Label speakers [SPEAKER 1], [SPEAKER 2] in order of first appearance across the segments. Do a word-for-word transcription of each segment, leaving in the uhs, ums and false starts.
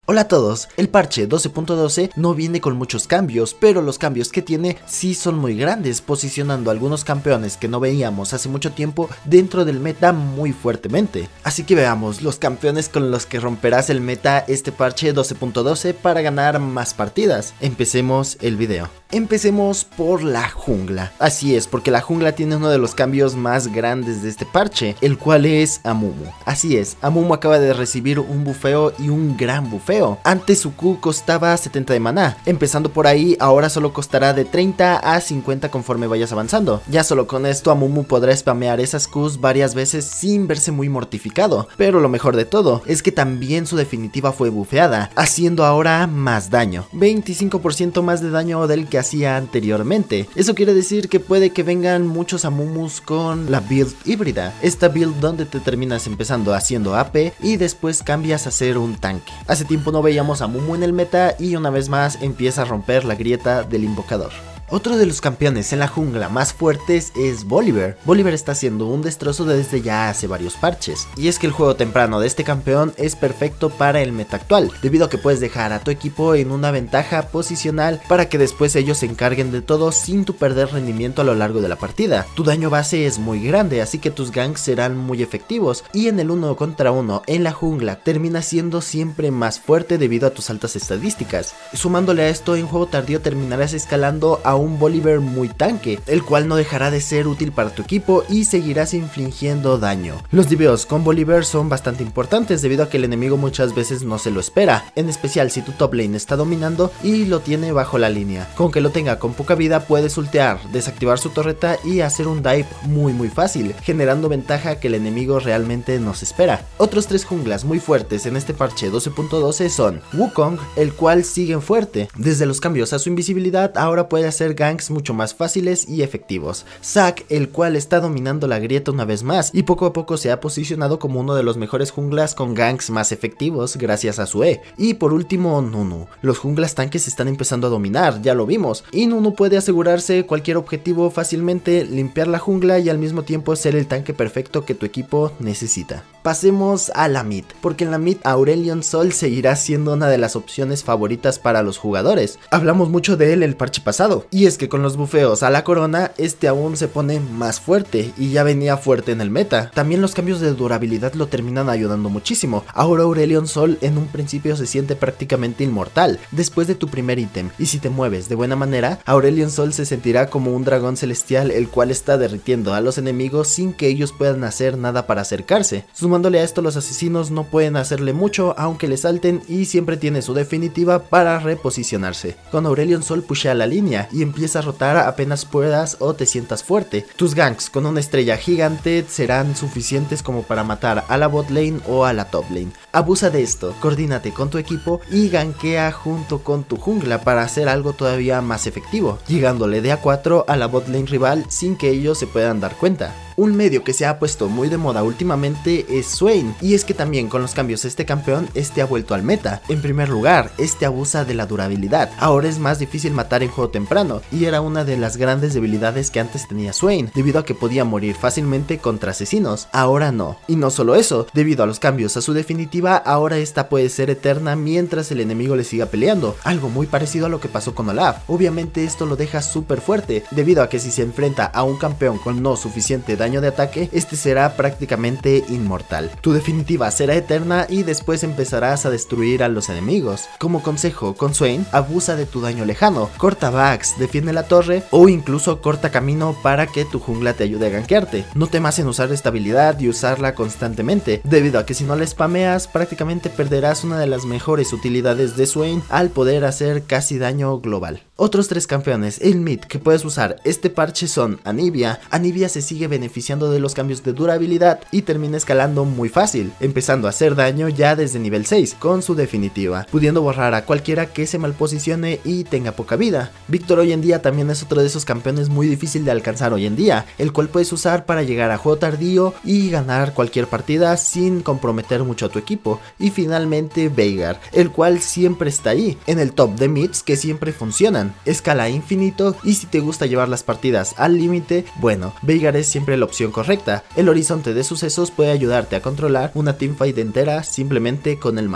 [SPEAKER 1] Hola a todos, el parche doce punto doce no viene con muchos cambios, pero los cambios que tiene sí son muy grandes, posicionando a algunos campeones que no veíamos hace mucho tiempo dentro del meta muy fuertemente. Así que veamos los campeones con los que romperás el meta este parche doce punto doce para ganar más partidas. Empecemos el video. Empecemos por la jungla. Así es, porque la jungla tiene uno de los cambios más grandes de este parche, el cual es Amumu. Así es, Amumu acaba de recibir un bufeo y un gran bufeo. Antes su Q costaba setenta de maná, empezando por ahí ahora solo costará de treinta a cincuenta conforme vayas avanzando. Ya solo con esto Amumu podrá spamear esas Qs varias veces sin verse muy mortificado, pero lo mejor de todo es que también su definitiva fue bufeada, haciendo ahora más daño, veinticinco por ciento más de daño del que hacía anteriormente. Eso quiere decir que puede que vengan muchos Amumus con la build híbrida, esta build donde te terminas empezando haciendo A P y después cambias a ser un tanque. Hace tiempo no veíamos a Amumu en el meta y una vez más empieza a romper la grieta del invocador. Otro de los campeones en la jungla más fuertes es Volibear. Volibear está haciendo un destrozo desde ya hace varios parches, y es que el juego temprano de este campeón es perfecto para el meta actual, debido a que puedes dejar a tu equipo en una ventaja posicional para que después ellos se encarguen de todo sin tu perder rendimiento a lo largo de la partida. Tu daño base es muy grande, así que tus ganks serán muy efectivos, y en el uno contra uno en la jungla termina siendo siempre más fuerte debido a tus altas estadísticas. Sumándole a esto, en juego tardío terminarás escalando a un Volibear muy tanque, el cual no dejará de ser útil para tu equipo y seguirás infligiendo daño. Los diveos con Volibear son bastante importantes debido a que el enemigo muchas veces no se lo espera, en especial si tu top lane está dominando y lo tiene bajo la línea. Con que lo tenga con poca vida puedes ultear, desactivar su torreta y hacer un dive muy muy fácil, generando ventaja que el enemigo realmente no se espera. Otros tres junglas muy fuertes en este parche doce punto doce son Wukong, el cual sigue fuerte, desde los cambios a su invisibilidad ahora puede hacer ganks mucho más fáciles y efectivos. Zac, el cual está dominando la grieta una vez más y poco a poco se ha posicionado como uno de los mejores junglas con ganks más efectivos gracias a su E. Y por último Nunu. Los junglas tanques están empezando a dominar, ya lo vimos, y Nunu puede asegurarse cualquier objetivo fácilmente, limpiar la jungla y al mismo tiempo ser el tanque perfecto que tu equipo necesita. Pasemos a la mid, porque en la mid Aurelion Sol seguirá siendo una de las opciones favoritas para los jugadores. Hablamos mucho de él el parche pasado, y es que con los bufeos a la corona, este aún se pone más fuerte, y ya venía fuerte en el meta. También los cambios de durabilidad lo terminan ayudando muchísimo. Ahora Aurelion Sol en un principio se siente prácticamente inmortal, después de tu primer ítem, y si te mueves de buena manera, Aurelion Sol se sentirá como un dragón celestial el cual está derritiendo a los enemigos sin que ellos puedan hacer nada para acercarse. Sumándole a esto, los asesinos no pueden hacerle mucho aunque le salten y siempre tiene su definitiva para reposicionarse. Con Aurelion Sol pushea la línea y empieza a rotar apenas puedas o te sientas fuerte. Tus ganks con una estrella gigante serán suficientes como para matar a la bot lane o a la top lane. Abusa de esto, coordínate con tu equipo y gankea junto con tu jungla para hacer algo todavía más efectivo, llegándole de a cuatro a la bot lane rival sin que ellos se puedan dar cuenta. Un medio que se ha puesto muy de moda últimamente es Swain, y es que también con los cambios de este campeón, este ha vuelto al meta. En primer lugar, este abusa de la durabilidad, ahora es más difícil matar en juego temprano, y era una de las grandes debilidades que antes tenía Swain, debido a que podía morir fácilmente contra asesinos, ahora no. Y no solo eso, debido a los cambios a su definitiva, ahora esta puede ser eterna mientras el enemigo le siga peleando, algo muy parecido a lo que pasó con Olaf. Obviamente esto lo deja súper fuerte, debido a que si se enfrenta a un campeón con no suficiente daño de ataque, este será prácticamente inmortal. Tu definitiva será eterna y después empezarás a destruir a los enemigos. Como consejo, con Swain, abusa de tu daño lejano, corta backs, defiende la torre o incluso corta camino para que tu jungla te ayude a gankearte. No temas en usar esta habilidad y usarla constantemente, debido a que si no la spameas prácticamente perderás una de las mejores utilidades de Swain al poder hacer casi daño global. Otros tres campeones en mid que puedes usar este parche son Anivia. Anivia se sigue beneficiando de los cambios de durabilidad y termina escalando muy fácil, empezando a hacer daño ya desde nivel seis con su definitiva, pudiendo borrar a cualquiera que se malposicione y tenga poca vida. Víctor hoy en día también es otro de esos campeones muy difícil de alcanzar hoy en día, el cual puedes usar para llegar a juego tardío y ganar cualquier partida sin comprometer mucho a tu equipo. Y finalmente Veigar, el cual siempre está ahí, en el top de mids que siempre funcionan. Escala infinito y si te gusta llevar las partidas al límite, bueno, Veigar es siempre la opción correcta. El horizonte de sucesos puede ayudarte a controlar una teamfight entera simplemente con el mago.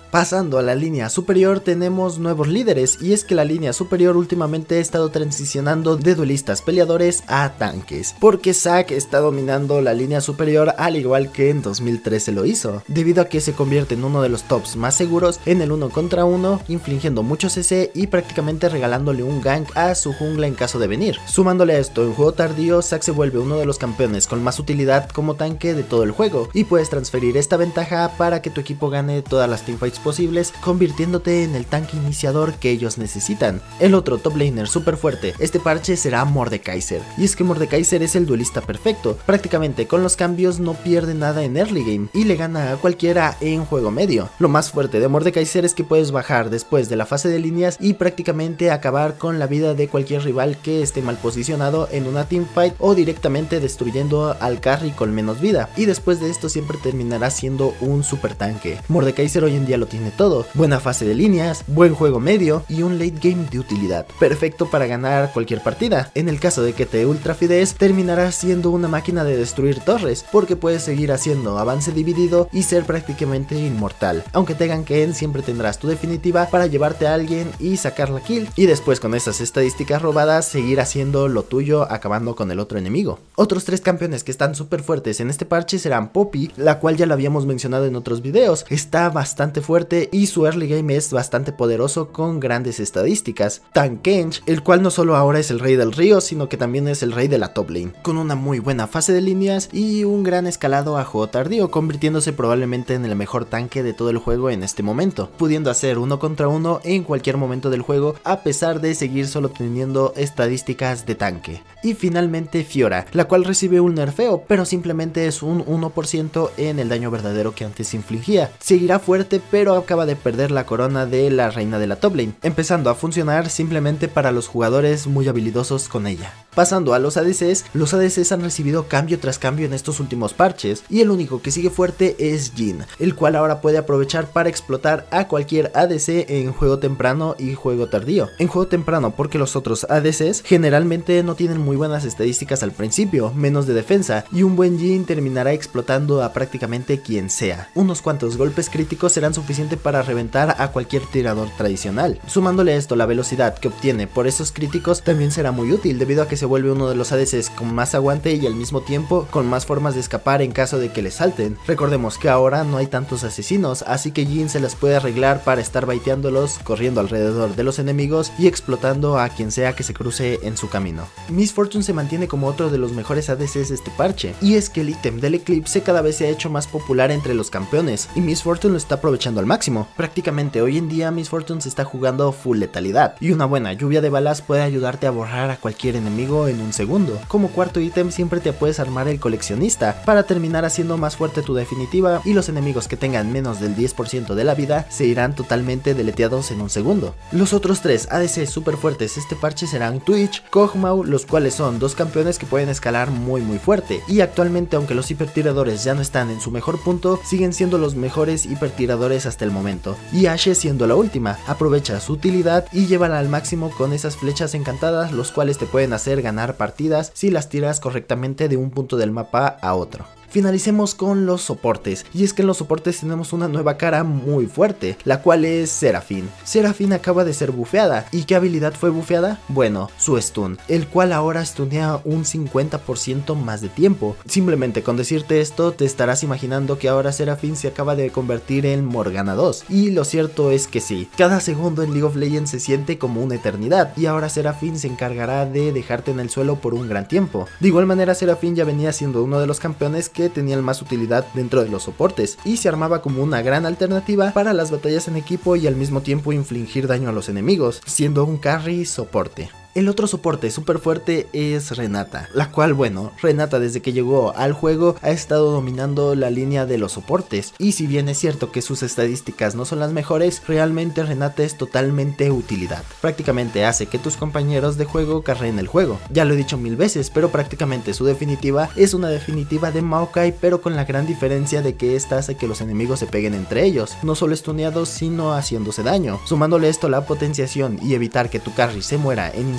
[SPEAKER 1] Pasando a la línea superior tenemos nuevos líderes, y es que la línea superior últimamente ha estado transicionando de duelistas peleadores a tanques, porque Zac está dominando la línea superior al igual que en dos mil trece lo hizo, debido a que se convierte en uno de los tops más seguros en el uno contra uno, infligiendo mucho C C y prácticamente regalándole un gank a su jungla en caso de venir. Sumándole a esto, en juego tardío Zac se vuelve uno de los campeones con más utilidad como tanque de todo el juego, y puedes transferir esta ventaja para que tu equipo gane todas las teamfights posibles, convirtiéndote en el tanque iniciador que ellos necesitan. El otro top laner super fuerte este parche será Mordekaiser, y es que Mordekaiser es el duelista perfecto, prácticamente con los cambios no pierde nada en early game y le gana a cualquiera en juego medio. Lo más fuerte de Mordekaiser es que puedes bajar después de la fase de líneas y prácticamente acabar con la vida de cualquier rival que esté mal posicionado en una teamfight, o directamente destruyendo al carry con menos vida, y después de esto siempre terminará siendo un super tanque. Mordekaiser hoy en día lo tiene todo: buena fase de líneas, buen juego medio y un late game de utilidad, perfecto para ganar cualquier partida. En el caso de que te ultra fides, terminarás siendo una máquina de destruir torres, porque puedes seguir haciendo avance dividido y ser prácticamente inmortal. Aunque te ganken, siempre tendrás tu definitiva para llevarte a alguien y sacar la kill, y después con esas estadísticas robadas seguir haciendo lo tuyo, acabando con el otro enemigo. Otros tres campeones que están súper fuertes en este parche serán Poppy, la cual ya la habíamos mencionado en otros videos, está bastante fuerte y su early game es bastante poderoso con grandes estadísticas. Tankkench, el cual no solo ahora es el rey del río, sino que también es el rey de la top lane, con una muy buena fase de líneas y un gran escalado a juego tardío, convirtiéndose probablemente en el mejor tanque de todo el juego en este momento, pudiendo hacer uno contra uno en cualquier momento del juego a pesar de seguir solo teniendo estadísticas de tanque. Y finalmente Fiora, la cual recibe un nerfeo, pero simplemente es un uno por ciento en el daño verdadero que antes infligía. Seguirá fuerte, pero acaba de perder la corona de la reina de la top lane, empezando a funcionar simplemente para los jugadores muy habilidosos con ella. Pasando a los A D Cs, los A D Cs han recibido cambio tras cambio en estos últimos parches, y el único que sigue fuerte es Jhin, el cual ahora puede aprovechar para explotar a cualquier A D C en juego temprano y juego tardío. En juego temprano porque los otros A D Cs generalmente no tienen muy buenas estadísticas al principio, menos de defensa, y un buen Jhin terminará explotando a prácticamente quien sea. Unos cuantos golpes críticos serán suficientes para reventar a cualquier tirador tradicional. Sumándole a esto la velocidad que obtiene por esos críticos también será muy útil, debido a que se vuelve uno de los A D Cs con más aguante y al mismo tiempo con más formas de escapar en caso de que le salten. Recordemos que ahora no hay tantos asesinos, así que Jhin se las puede arreglar para estar baiteándolos, corriendo alrededor de los enemigos y explotando a quien sea que se cruce en su camino. Miss Fortune se mantiene como otro de los mejores A D Cs de este parche, y es que el ítem del Eclipse cada vez se ha hecho más popular entre los campeones, y Miss Fortune lo está aprovechando al máximo. Prácticamente hoy en día Miss Fortune se está jugando full letalidad, y una buena lluvia de balas puede ayudarte a borrar a cualquier enemigo en un segundo. Como cuarto ítem siempre te puedes armar el coleccionista, para terminar haciendo más fuerte tu definitiva, y los enemigos que tengan menos del diez por ciento de la vida se irán totalmente deleteados en un segundo. Los otros tres A D Cs super fuertes este parche serán Twitch, Kog'Maw, los cuales son dos campeones que pueden escalar muy muy fuerte, y actualmente aunque los hipertiradores ya no están en su mejor punto, siguen siendo los mejores hipertiradores hasta el momento, y Ashe siendo la última. Aprovecha su utilidad y llévala al máximo con esas flechas encantadas, los cuales te pueden hacer ganar partidas si las tiras correctamente de un punto del mapa a otro. Finalicemos con los soportes, y es que en los soportes tenemos una nueva cara muy fuerte, la cual es Seraphine. Seraphine acaba de ser bufeada, ¿y qué habilidad fue bufeada? Bueno, su stun, el cual ahora stunea un cincuenta por ciento más de tiempo. Simplemente con decirte esto te estarás imaginando que ahora Seraphine se acaba de convertir en Morgana dos, y lo cierto es que sí, cada segundo en League of Legends se siente como una eternidad, y ahora Seraphine se encargará de dejarte en el suelo por un gran tiempo. De igual manera Seraphine ya venía siendo uno de los campeones que tenían más utilidad dentro de los soportes, y se armaba como una gran alternativa para las batallas en equipo y al mismo tiempo infligir daño a los enemigos, siendo un carry soporte. El otro soporte súper fuerte es Renata, la cual, bueno, Renata desde que llegó al juego ha estado dominando la línea de los soportes, y si bien es cierto que sus estadísticas no son las mejores, realmente Renata es totalmente utilidad. Prácticamente hace que tus compañeros de juego carreen el juego. Ya lo he dicho mil veces, pero prácticamente su definitiva es una definitiva de Maokai, pero con la gran diferencia de que esta hace que los enemigos se peguen entre ellos, no solo stuneados sino haciéndose daño. Sumándole esto la potenciación y evitar que tu carry se muera en instante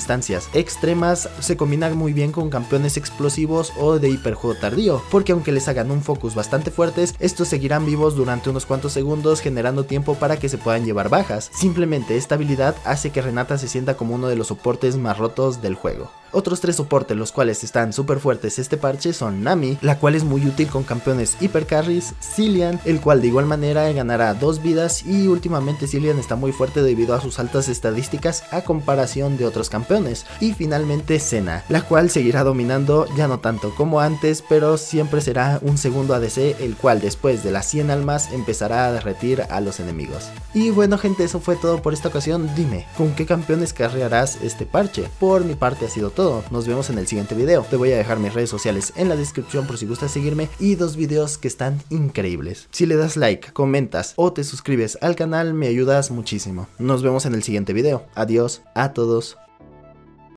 [SPEAKER 1] circunstancias extremas se combina muy bien con campeones explosivos o de hiperjuego tardío, porque aunque les hagan un focus bastante fuertes, estos seguirán vivos durante unos cuantos segundos, generando tiempo para que se puedan llevar bajas. Simplemente esta habilidad hace que Renata se sienta como uno de los soportes más rotos del juego. Otros tres soportes los cuales están súper fuertes este parche son Nami, la cual es muy útil con campeones hiper carries, Cillian, el cual de igual manera ganará dos vidas, y últimamente Cillian está muy fuerte debido a sus altas estadísticas a comparación de otros campeones, y finalmente Senna, la cual seguirá dominando, ya no tanto como antes, pero siempre será un segundo A D C, el cual después de las cien almas empezará a derretir a los enemigos. Y bueno gente, eso fue todo por esta ocasión. Dime, ¿con qué campeones carrearás este parche? Por mi parte ha sido todo. Todo. Nos vemos en el siguiente video. Te voy a dejar mis redes sociales en la descripción por si gustas seguirme, y dos videos que están increíbles. Si le das like, comentas o te suscribes al canal me ayudas muchísimo. Nos vemos en el siguiente video. Adiós a todos.